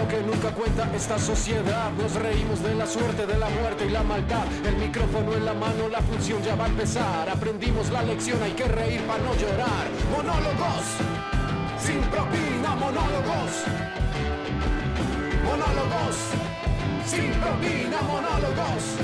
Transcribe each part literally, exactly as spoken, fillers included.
lo que nunca cuenta esta sociedad. Nos reímos de la suerte, de la muerte y la maldad. El micrófono en la mano, la función ya va a empezar. Aprendimos la lección, hay que reír para no llorar. Monólogos, sin propina, monólogos. Monólogos, sin propina, monólogos.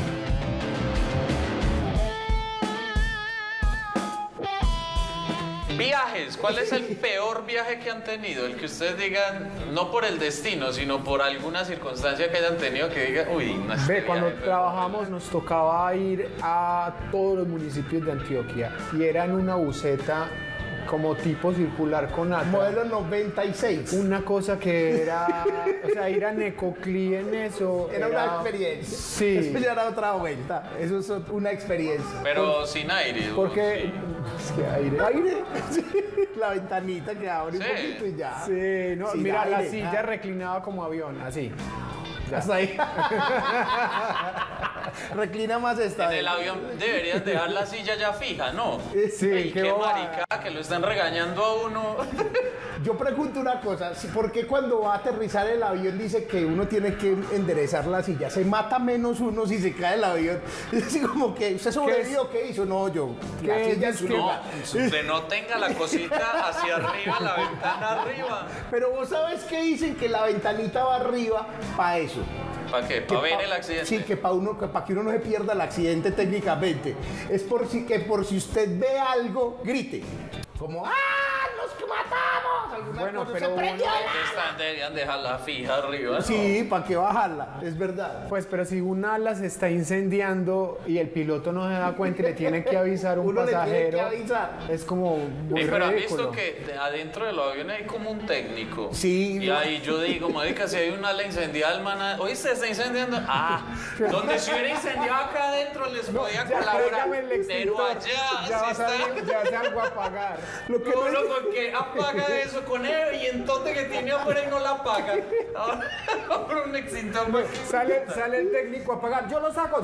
Viajes, ¿cuál es el peor viaje que han tenido? El que ustedes digan, no por el destino, sino por alguna circunstancia que hayan tenido que digan, uy, no es Ve, cuando trabajamos nos tocaba ir a todos los municipios de Antioquia y era en una buseta como tipo circular con atra. Modelo noventa y seis. Una cosa que era, o sea, ir a Necoclí en eso. Era, era una experiencia. Sí. Eso ya era otra vuelta. Eso es una experiencia. Pero Por, sin aire. Porque, sí. Es que aire. ¿Aire? Sí. La ventanita que abre Sí. un poquito y ya. Sí, no, Sin mira, aire, la silla ah. reclinaba como avión, así. Ya. Hasta ahí. Reclina más esta. En el avión deberían dejar la silla ya fija, ¿no? Sí, Ey, qué qué bobada. marica, que lo están regañando a uno. Yo pregunto una cosa, ¿por qué cuando va a aterrizar el avión dice que uno tiene que enderezar la silla? Se mata menos uno si se cae el avión. Es así como que, ¿usted sobrevivió? ¿Qué hizo? No, yo. La ¿Qué silla en es su que- lugar. Donde no tenga la cosita hacia arriba, la ventana arriba. Pero vos sabes que dicen que la ventanita va arriba para eso. ¿Para qué? Que ¿Para ver pa- el accidente? Sí, que para uno, que para que uno no se pierda el accidente técnicamente. Es por si que por si usted ve algo, grite. Como ¡ah! ¡Nos matamos! Alguna Bueno, cosa, pero se prendió uno- la... Están, deberían dejarla fija arriba, ¿no? Sí, para que bajarla, es verdad. Pues, pero si un ala se está incendiando y el piloto no se da cuenta y le tiene que avisar a un Uno le tiene pasajero, que avisar. es como muy Ey, pero han ridículo. visto que de- adentro del avión hay como un técnico. Sí, Y no. ahí yo digo, marica, si hay una ala incendiada, el man, oíste, se está incendiando. Ah, donde se hubiera incendiado acá adentro les podía Ya, colaborar. tráigame el Pero extintor, allá ya sí va a está. salir, ya se algo a apagar. Lo que Uno no es- con que apaga eso con él y entonces que tiene afuera y no la apaga. Ahora un extintor. Sale, sale el técnico a apagar, yo lo saco.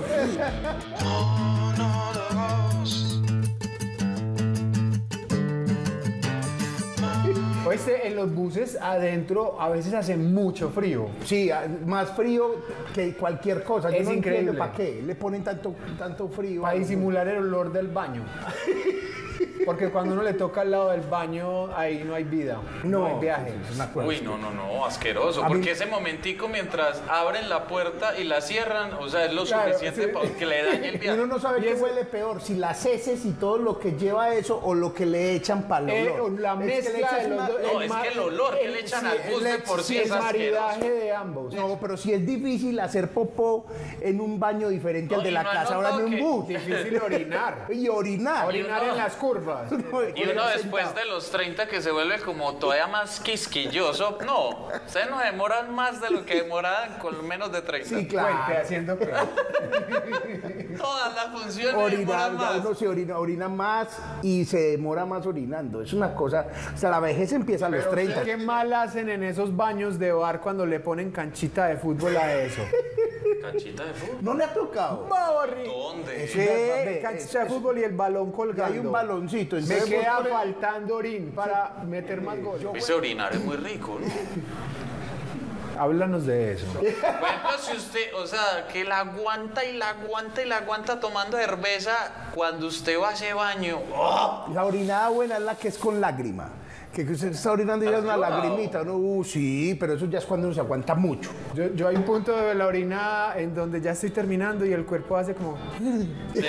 Oíste, en los buses adentro a veces hace mucho frío. Sí, a- más frío que cualquier cosa. Yo Es no entiendo increíble. para qué le ponen tanto, tanto frío. Para disimular el olor del baño. Porque cuando uno le toca al lado del baño, ahí no hay vida, no, No, hay viaje. es una cosa. Uy, no, no, no, asqueroso. A mí- Porque ese momentico mientras abren la puerta y la cierran, o sea, es lo Claro, suficiente sí. para que le dañe el Y viaje. uno no sabe Y qué eso- huele peor, si las heces y todo lo que lleva eso o lo que le echan para el Eh, olor. la Es que le mezcla echas de los una- dos. No, es ma- que el olor que el- le echan sí, al bus de el- por sí Sí, es el asqueroso. maridaje de ambos. No, pero si es difícil hacer popó en un baño diferente No, al de y la no han casa, ahora en notado un que- bus. Difícil orinar. Y orinar. Orinar uno- en las curvas. Y uno después de los treinta que se vuelve como todavía más quisquilloso. No, ustedes no demoran más de lo que demoraban con menos de treinta. Sí, claro. Cuente, haciendo que. Todas las funciones Orinar, demoran ya más. uno se orina, orina más y se demora más orinando. Es una cosa, o sea, la vejez empieza a los Pero treinta. ¿qué mal hacen en esos baños de bar cuando le ponen canchita de fútbol a eso? Canchita de fútbol. ¿No le ha tocado? ¿Dónde? Sí, Ve, es- canchita de es- fútbol y el balón Y colgando. hay un baloncito. Me entonces vos queda pones- faltando orín para meter más goles. Ese orinar es muy rico, ¿no? Háblanos de eso. Por ejemplo, si usted, o sea, que la aguanta y la aguanta y la aguanta tomando cerveza, cuando usted va a ese baño, ¡oh! La orinada buena es la que es con lágrima. Que que usted está orinando y ya es una ¿Has probado? lagrimita. Uno, uh, sí, pero eso ya es cuando uno se aguanta mucho. Yo, yo hay un punto de la orinada en donde ya estoy terminando y el cuerpo hace como. Sí.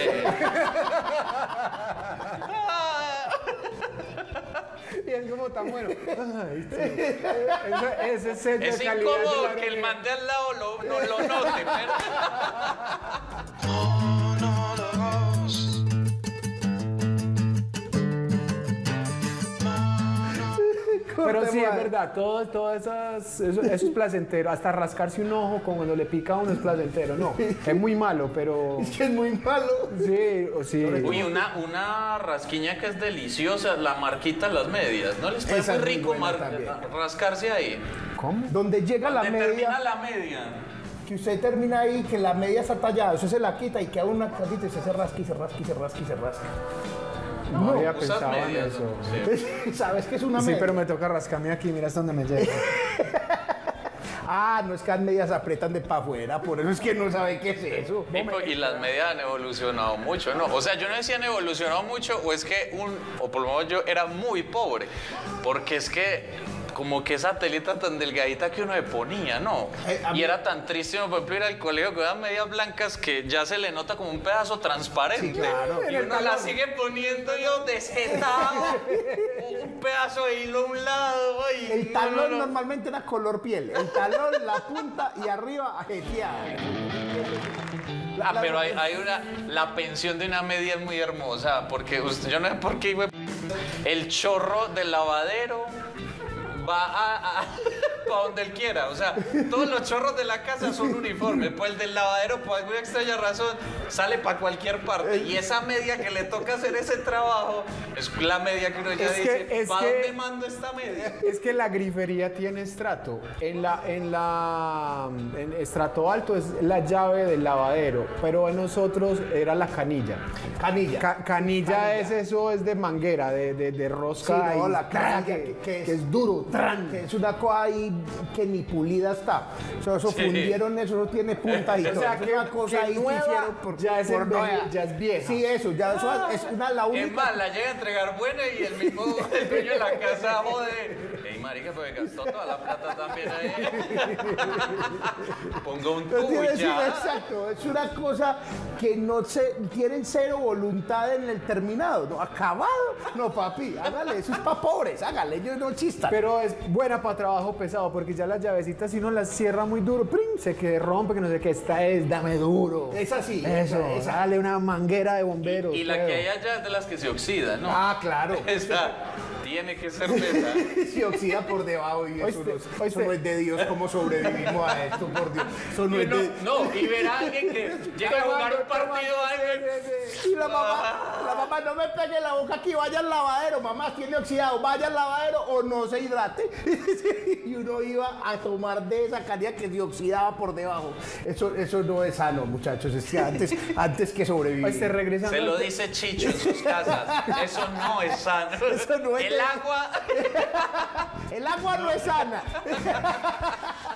Y es como tan bueno. Ay, sí. Ese, ese sello Es de calidad de incómodo la que el orinada. man de al lado lo, no lo note, pero... Pero sí, es Madre. verdad, todo, todo esas, eso, eso es placentero. Hasta rascarse un ojo como cuando le pica a uno es placentero. No, es muy malo, pero. Es que es muy malo. Sí, o sí. Uy, una, una rasquiña que es deliciosa, la marquita en las medias. ¿No les parece Esa es muy muy rico buena mar- también. rascarse ahí? ¿Cómo? Donde llega la Donde termina media, la media. que usted termina ahí, que la media está tallada, usted se la quita y queda una casita y usted se rasca y se rasca y se rasca y se rasca. No, había Usas pensado en medias, eso. ¿no? Sí. ¿Sabes que es una Sí, media? pero me toca rascarme aquí, mira hasta donde me llega. Ah, no es que las medias apretan de para afuera, por eso es que no sabe qué es eso. Y, y las medias han evolucionado mucho, ¿no? O sea, yo no decía han evolucionado mucho, o es que un, o por lo menos yo era muy pobre, porque es que como que esa telita tan delgadita que uno le ponía, ¿no? Eh, a mí- Y era tan triste, uno, por ejemplo, ir al colegio con unas medias blancas que ya se le nota como un pedazo transparente. Sí, claro. Y uno la sigue poniendo yo desjetado, un pedazo de hilo a un lado. Ay, El no, talón no, no. normalmente era color piel. El talón, la punta y arriba ajeteada. Ah, pero hay, hay una, la pensión de una media es muy hermosa, porque usted, yo no sé por qué, güey, el chorro del lavadero va a, a, a donde él quiera, o sea, todos los chorros de la casa son uniformes, pues el del lavadero, por alguna extraña razón, sale para cualquier parte, y esa media que le toca hacer ese trabajo, es la media que uno ya Es que- dice, es ¿para que- dónde mando esta media? Es que la grifería tiene estrato. En la, en la en estrato alto es la llave del lavadero, pero en nosotros era la canilla. Canilla. Ca- canilla, Canilla. es eso, es de manguera, de, de, de Sí, rosca. no, y la tran, canilla, que, que, que es, que es duro. tran, que es una cosa ahí que ni pulida está. O sea, eso Sí. fundieron eso, no tiene punta y O todo. sea, Eso que- es una cosa que ahí nueva que hicieron por, ya es por enveje- nueva. ya es vieja. Sí, eso, ya eso es una la única. Es más, la llega a entregar buena y el mismo el dueño de la casa jode. Ey, marica, pues gastó toda la plata también ahí. Ponga un No tubo tiene- y sí, ya. exacto, es una cosa que no se, tienen cero voluntad en el terminado, ¿no? Acabado, no papi, hágale, eso es para pobres, hágale, ellos no chistan. Pero es buena para trabajo pesado, porque ya las llavecitas, si uno las cierra muy duro, ¡prim! Se que rompe, que no sé qué, esta es, dame duro. Es así, Eso, esa, esa. dale una manguera de bomberos. Y la feo. que hay allá es de las que se oxida, ¿no? Ah, claro. Esa tiene que ser neta. Se oxida por debajo y eso, Oíste, no, es- eso oíste. no es de Dios, cómo sobrevivimos a esto, por Dios. Eso no Y es uno- de... no, y ver a alguien que llega a jugar un partido alguien. Y la mamá, la mamá, no me pegue la boca aquí, vaya al lavadero, mamá, tiene oxidado, vaya al lavadero o no se hidrate. Y uno iba a tomar de esa canilla que se oxidaba por debajo. Eso, eso no es sano, muchachos, es que antes, antes que sobrevivir. Oíste, regresando Se lo al- dice Chicho en sus casas. Eso no es sano. Eso no es El de- agua. El agua no es sana.